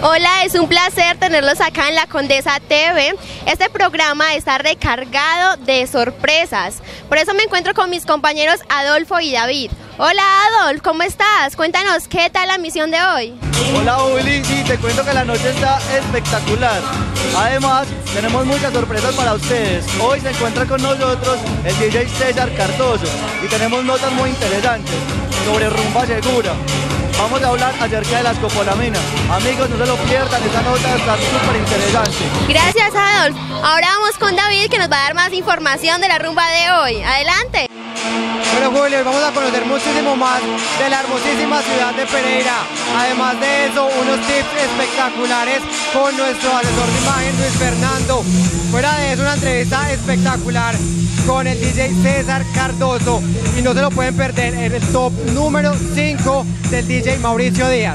Hola, es un placer tenerlos acá en La Condesa TV. Este programa está recargado de sorpresas. Por eso me encuentro con mis compañeros Adolfo y David. Hola Adolfo, ¿cómo estás? Cuéntanos, ¿qué tal la misión de hoy? Hola Uli, sí, te cuento que la noche está espectacular. Además, tenemos muchas sorpresas para ustedes. Hoy se encuentra con nosotros el DJ César Cardoso y tenemos notas muy interesantes sobre rumba segura. Vamos a hablar acerca de la escopolamina. Amigos, no se lo pierdan, esta nota está súper interesante. Gracias Adolfo. Ahora vamos con David, que nos va a dar más información de la rumba de hoy. Adelante. Bueno Julio, vamos a conocer muchísimo más de la hermosísima ciudad de Pereira. Además de eso, unos tips espectaculares con nuestro asesor de imagen Luis Fernando. Fuera de eso, una entrevista espectacular con el DJ César Cardoso. Y no se lo pueden perder, en el top número 5 del DJ Mauricio Díaz.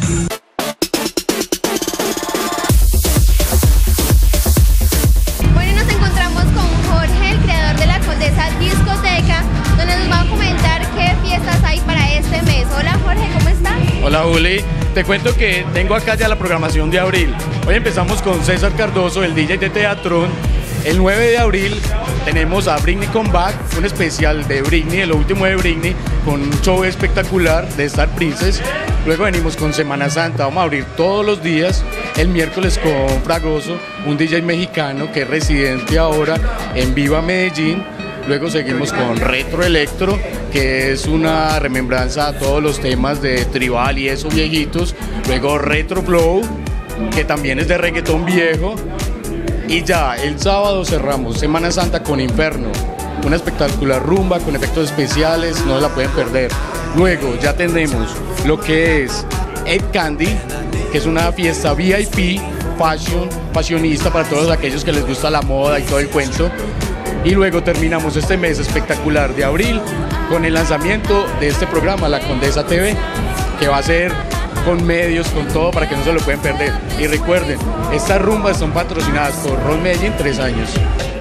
Bueno, nos encontramos con Jorge, el creador de La Condesa Discoteca, donde nos va a comentar qué fiestas hay para este mes. Hola Jorge, ¿cómo estás? Hola Juli, te cuento que tengo acá ya la programación de abril. Hoy empezamos con César Cardoso, el DJ de Teatrón. El 9 de abril tenemos a Britney Comeback, un especial de Britney, el último de Britney, con un show espectacular de Star Princess. Luego venimos con Semana Santa, vamos a abrir todos los días. El miércoles con Fragoso, un DJ mexicano que es residente ahora en Viva Medellín. Luego seguimos con Retro Electro, que es una remembranza a todos los temas de tribal y esos viejitos. Luego Retro Flow, que también es de reggaetón viejo. Y ya, el sábado cerramos Semana Santa con Inferno, una espectacular rumba con efectos especiales, no la pueden perder. Luego ya tenemos lo que es Ed Candy, que es una fiesta VIP, fashionista para todos aquellos que les gusta la moda y todo el cuento. Y luego terminamos este mes espectacular de abril con el lanzamiento de este programa, La Condesa TV, que va a ser con medios, con todo, para que no se lo pueden perder. Y recuerden, estas rumbas son patrocinadas por Ron Medellín 3 años.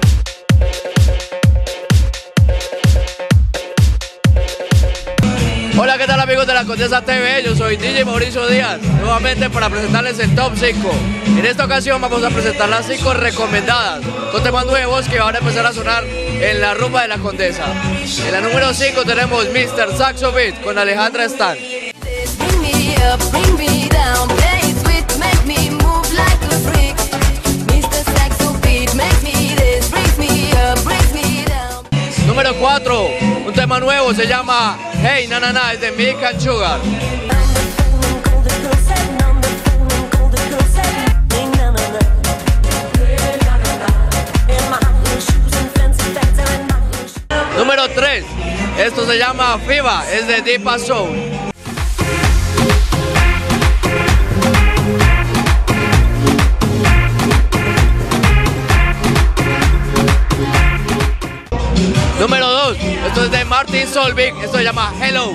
Hola, ¿qué tal amigos de La Condesa TV? Yo soy DJ Mauricio Díaz, nuevamente para presentarles el Top 5. En esta ocasión vamos a presentar las 5 recomendadas, con temas nuevos que van a empezar a sonar en la rumba de La Condesa. En la número 5 tenemos Mr. Saxo Beat con Alejandra Stan. Bring me down, play it sweet, make me move like a freak. Mr. Saxo Beat, make me this, brings me up, brings me down. Número 4, un tema nuevo, se llama Hey Na Na Na, es de Milk and Sugar. Número 3, esto se llama FIBA, es de Deepa Soul. Número 2, esto es de Martin Solveig, esto se llama Hello.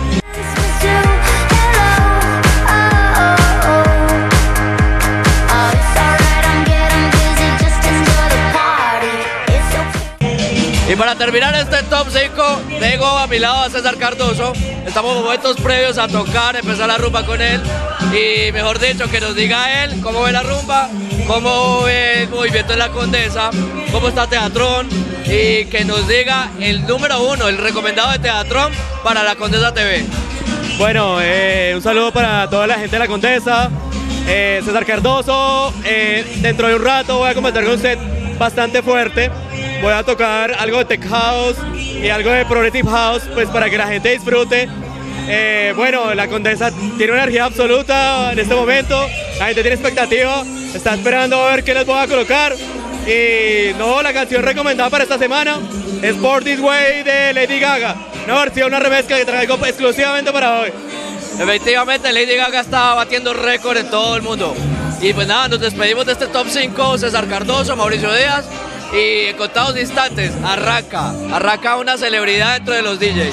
Y para terminar este top 5, tengo a mi lado a César Cardoso. Estamos momentos previos a tocar, empezar la rumba con él. Y mejor dicho, que nos diga él cómo ve la rumba, cómo ve el movimiento en La Condesa, cómo está Teatrón. Y que nos diga el número 1, el recomendado de Teatrón para La Condesa TV. Bueno, un saludo para toda la gente de La Condesa, César Cardoso. Dentro de un rato voy a comenzar con un set bastante fuerte. Voy a tocar algo de Tech House y algo de Progressive House, pues para que la gente disfrute. Bueno, La Condesa tiene una energía absoluta en este momento, la gente tiene expectativa, está esperando a ver qué les voy a colocar. Y no, la canción recomendada para esta semana es Born This Way de Lady Gaga, una versión, una remezcla que traigo exclusivamente para hoy. Efectivamente, Lady Gaga está batiendo récord en todo el mundo. Y pues nada, nos despedimos de este top 5, César Cardoso, Mauricio Díaz, y en contados instantes arranca una celebridad dentro de los DJs.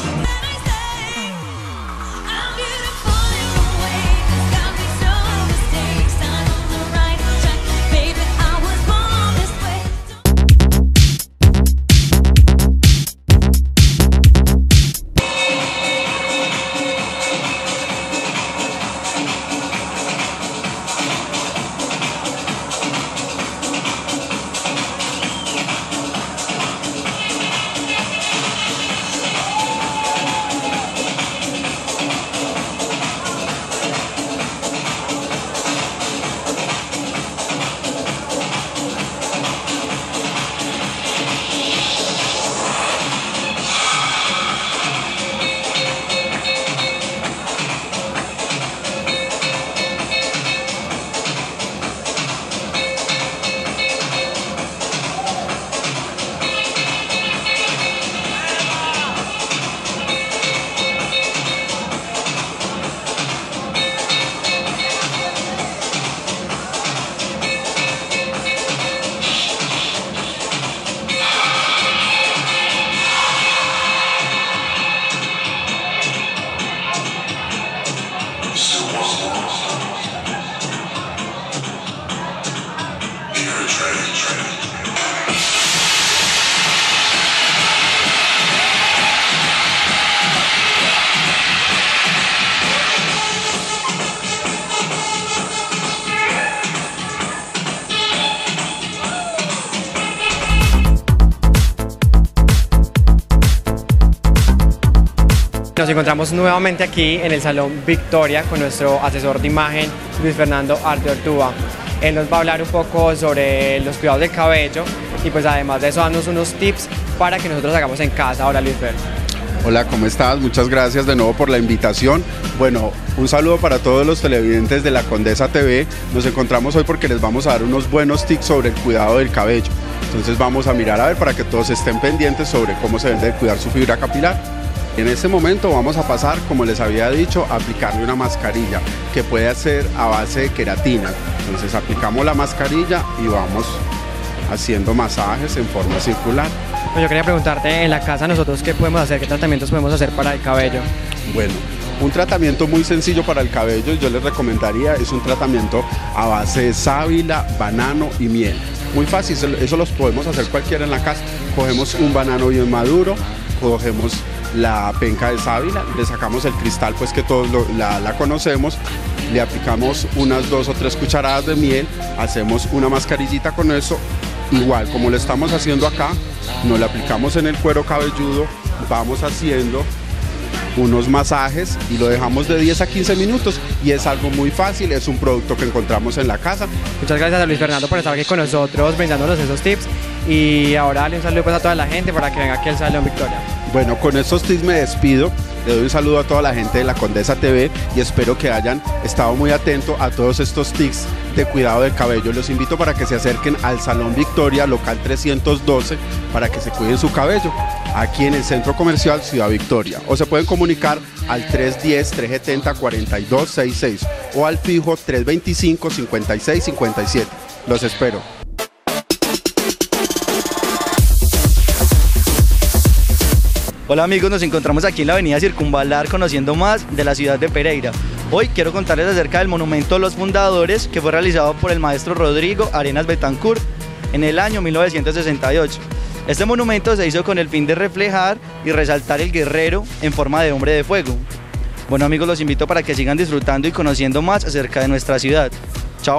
Nos encontramos nuevamente aquí en el Salón Victoria con nuestro asesor de imagen, Luis Fernando Arte Ortúa. Él nos va a hablar un poco sobre los cuidados del cabello y pues además de eso darnos unos tips para que nosotros hagamos en casa. Hola Luis Fer. Hola, ¿cómo estás? Muchas gracias de nuevo por la invitación. Bueno, un saludo para todos los televidentes de La Condesa TV. Nos encontramos hoy porque les vamos a dar unos buenos tips sobre el cuidado del cabello. Entonces vamos a mirar a ver para que todos estén pendientes sobre cómo se debe cuidar su fibra capilar. En este momento vamos a pasar, como les había dicho, a aplicarle una mascarilla que puede ser a base de queratina. Entonces aplicamos la mascarilla y vamos haciendo masajes en forma circular. Pues yo quería preguntarte, en la casa nosotros qué podemos hacer, qué tratamientos podemos hacer para el cabello. Bueno, un tratamiento muy sencillo para el cabello, yo les recomendaría, es un tratamiento a base de sábila, banano y miel. Muy fácil, eso los podemos hacer cualquiera en la casa. Cogemos un banano bien maduro, cogemos la penca de sábila, le sacamos el cristal, pues que todos la conocemos, le aplicamos unas 2 o 3 cucharadas de miel, hacemos una mascarillita con eso, igual como lo estamos haciendo acá, nos la aplicamos en el cuero cabelludo, vamos haciendo unos masajes y lo dejamos de 10 a 15 minutos y es algo muy fácil, es un producto que encontramos en la casa. Muchas gracias a Luis Fernando por estar aquí con nosotros brindándonos esos tips y ahora dale un saludo pues a toda la gente para que venga aquí al Salón Victoria. Bueno, con estos tips me despido, le doy un saludo a toda la gente de La Condesa TV y espero que hayan estado muy atentos a todos estos tips de cuidado del cabello. Los invito para que se acerquen al Salón Victoria, local 312, para que se cuiden su cabello, aquí en el Centro Comercial Ciudad Victoria. O se pueden comunicar al 310-370-4266 o al fijo 325-5657. Los espero. Hola amigos, nos encontramos aquí en la avenida Circunvalar conociendo más de la ciudad de Pereira. Hoy quiero contarles acerca del monumento a los fundadores que fue realizado por el maestro Rodrigo Arenas Betancourt en el año 1968. Este monumento se hizo con el fin de reflejar y resaltar el guerrero en forma de hombre de fuego. Bueno amigos, los invito para que sigan disfrutando y conociendo más acerca de nuestra ciudad. Chao.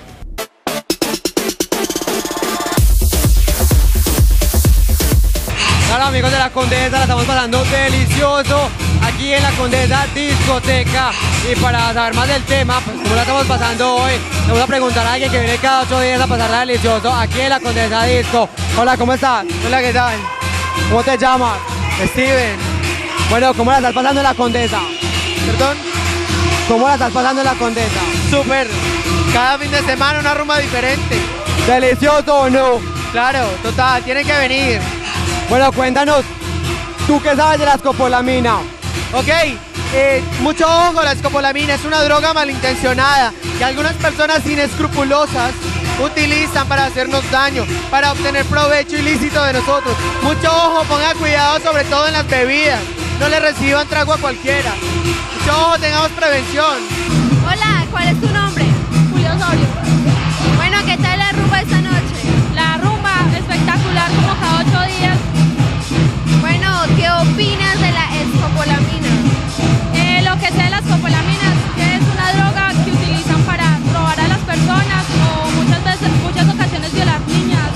Hola amigos de La Condesa, la estamos pasando delicioso aquí en La Condesa Discoteca y para saber más del tema, pues como la estamos pasando hoy, le voy a preguntar a alguien que viene cada 8 días a pasarla delicioso aquí en La Condesa Disco. Hola, ¿cómo estás? Hola, ¿qué tal? ¿Cómo te llamas? Steven. Bueno, ¿cómo la estás pasando en La Condesa? ¿Perdón? ¿Cómo la estás pasando en La Condesa? Súper. Cada fin de semana una rumba diferente. ¿Delicioso o no? Claro, total, tienen que venir. Bueno, cuéntanos, ¿tú qué sabes de la escopolamina? Ok, mucho ojo, la escopolamina es una droga malintencionada que algunas personas inescrupulosas utilizan para hacernos daño, para obtener provecho ilícito de nosotros. Mucho ojo, pongan cuidado sobre todo en las bebidas, no le reciban trago a cualquiera. Mucho ojo, tengamos prevención. Hola, ¿cuál es tu nombre? Julio Osorio. Bueno, ¿qué tal la rumba esta noche? La rumba espectacular como cada 8 días. Bueno, ¿qué opinas de la escopolamina? Lo que sé de las escopolamina es una droga que utilizan para robar a las personas o muchas ocasiones violar niñas.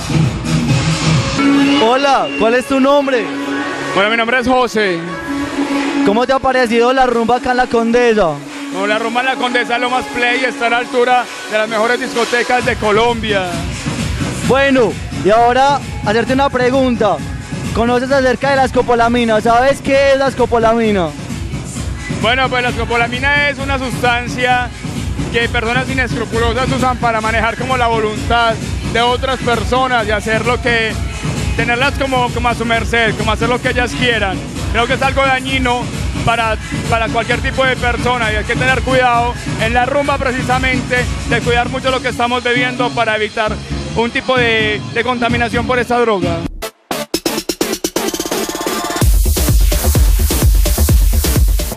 Hola, ¿cuál es tu nombre? Bueno, mi nombre es José. ¿Cómo te ha parecido la rumba acá en La Condesa? No, la rumba en La Condesa es lo más play y está a la altura de las mejores discotecas de Colombia. Bueno, y ahora hacerte una pregunta. ¿Conoces acerca de la escopolamina? ¿Sabes qué es la escopolamina? Bueno, pues la escopolamina es una sustancia que personas inescrupulosas usan para manejar como la voluntad de otras personas y hacer lo que, tenerlas como a su merced, como hacer lo que ellas quieran. Creo que es algo dañino para cualquier tipo de persona y hay que tener cuidado en la rumba precisamente de cuidar mucho lo que estamos bebiendo para evitar un tipo de contaminación por esta droga.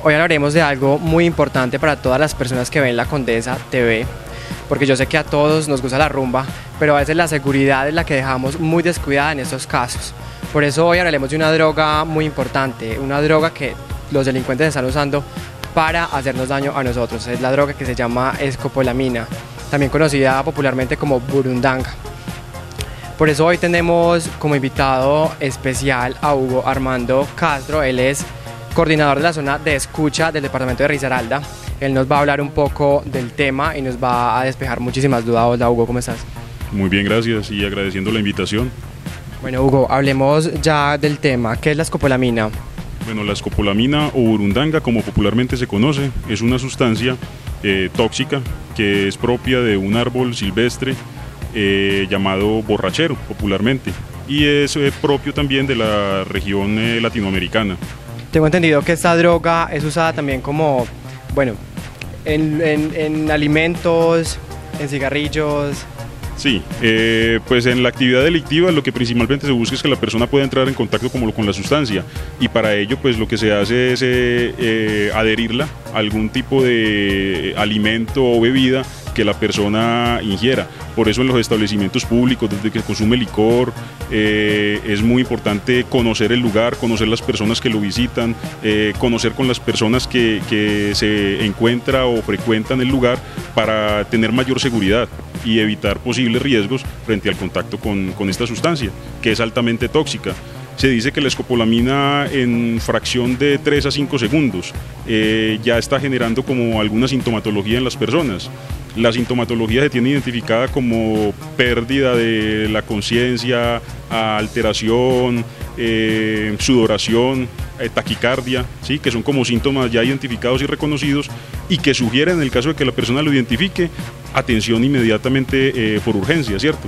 Hoy hablaremos de algo muy importante para todas las personas que ven La Condesa TV, porque yo sé que a todos nos gusta la rumba, pero a veces la seguridad es la que dejamos muy descuidada en estos casos. Por eso hoy hablaremos de una droga muy importante, una droga que los delincuentes están usando para hacernos daño a nosotros. Es la droga que se llama escopolamina, también conocida popularmente como burundanga. Por eso hoy tenemos como invitado especial a Hugo Armando Castro. Él es coordinador de la zona de escucha del departamento de Risaralda. Él nos va a hablar un poco del tema y nos va a despejar muchísimas dudas. Hola Hugo, ¿cómo estás? Muy bien, gracias, y agradeciendo la invitación. Bueno Hugo, hablemos ya del tema. ¿Qué es la escopolamina? Bueno, la escopolamina o burundanga, como popularmente se conoce, es una sustancia tóxica que es propia de un árbol silvestre llamado borrachero popularmente, y es propio también de la región latinoamericana. Tengo entendido que esta droga es usada también como, bueno, en alimentos, en cigarrillos. Sí, pues en la actividad delictiva lo que principalmente se busca es que la persona pueda entrar en contacto con la sustancia, y para ello pues lo que se hace es adherirla a algún tipo de alimento o bebida que la persona ingiera. Por eso en los establecimientos públicos, desde que consume licor, es muy importante conocer el lugar, conocer las personas que lo visitan, conocer con las personas que se encuentra o frecuentan el lugar para tener mayor seguridad y evitar posibles riesgos frente al contacto con esta sustancia, que es altamente tóxica. Se dice que la escopolamina en fracción de 3 a 5 segundos ya está generando como alguna sintomatología en las personas. La sintomatología se tiene identificada como pérdida de la conciencia, alteración, sudoración, taquicardia, ¿sí? Que son como síntomas ya identificados y reconocidos, y que sugieren, en el caso de que la persona lo identifique, atención inmediatamente por urgencia, ¿cierto?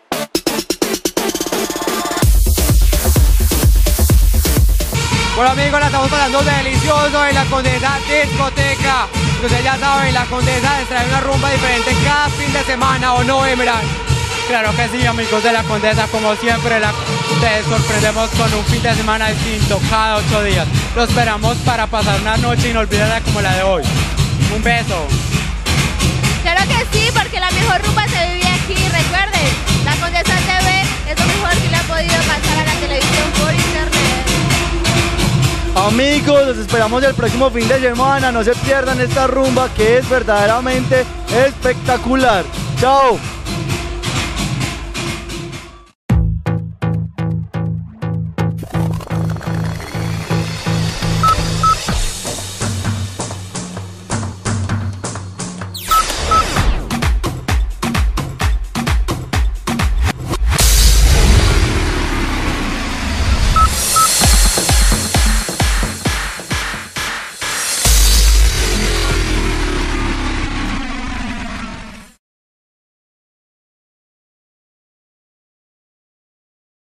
Bueno amigos, la estamos pasando delicioso en La Condesa Discoteca. Ustedes ya saben, La Condesa les trae una rumba diferente cada fin de semana, ¿o no, Emerald? Claro que sí, amigos de La Condesa, como siempre, te sorprendemos con un fin de semana distinto cada 8 días. Lo esperamos para pasar una noche inolvidable como la de hoy. Un beso. Claro que sí, porque la mejor rumba se vive aquí. Recuerden, La Condesa TV es lo mejor que le ha podido pasar a la televisión por internet. Amigos, los esperamos el próximo fin de semana. No se pierdan esta rumba que es verdaderamente espectacular. ¡Chao!